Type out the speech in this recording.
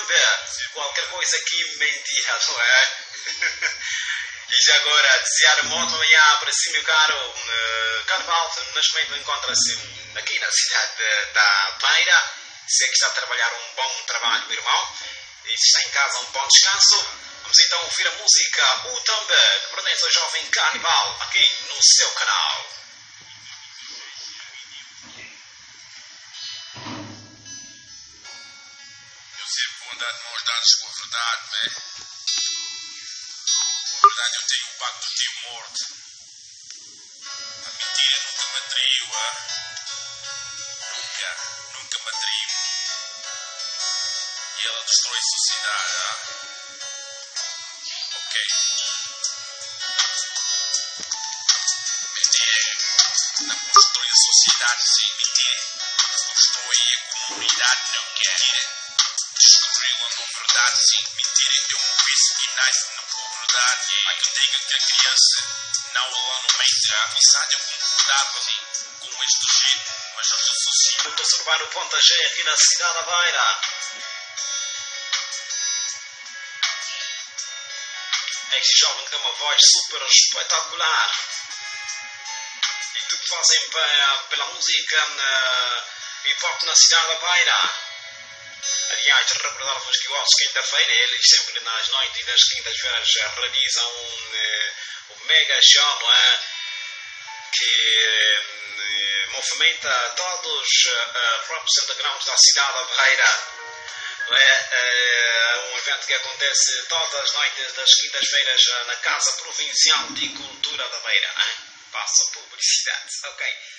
Qualquer coisa aqui mentira, não é? E já agora, desejar uma ótima manhã para si, meu caro Carnaval. Neste momento encontra-se aqui na cidade da Beira. Sei que está a trabalhar um bom trabalho, meu irmão. E se está em casa, um bom descanso. Vamos então ouvir a música O Tamba, que pertence ao jovem Carnaval, aqui no seu canal. Eu sempre vou andar de mãos dadas com a verdade, né? A verdade, eu tenho o pacto do tio morto. A mentira nunca me atraiu, nunca me atraiu. E ela destrói a sociedade, Ok. Mentira não constrói a sociedade, sim, mentira. Constrói a comunidade, não quer. Descobriu a não verdade, sim, mentira. Eu me vice e nasce na pobreza. Há quem diga que a criança não ela não mente. A amizade eu concordava, sim, com este giro, mas não se associa. Eu estou a observar o Ponta G aqui na cidade da Beira. Este jovem que tem uma voz super espetacular. E tudo fazem pela música hip hop na cidade da Beira. Aliás, recordar-vos que aos quinta-feira eles sempre nas noites das quintas-feiras realizam um mega show, não é? Que movimenta todos os raps undergrounds da cidade da Beira. É um evento que acontece todas as noites das quintas-feiras na Casa Provincial de Cultura da Beira. Passa publicidade, ok?